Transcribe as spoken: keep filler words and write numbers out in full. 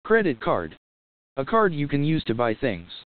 Credit card. A card you can use to buy things.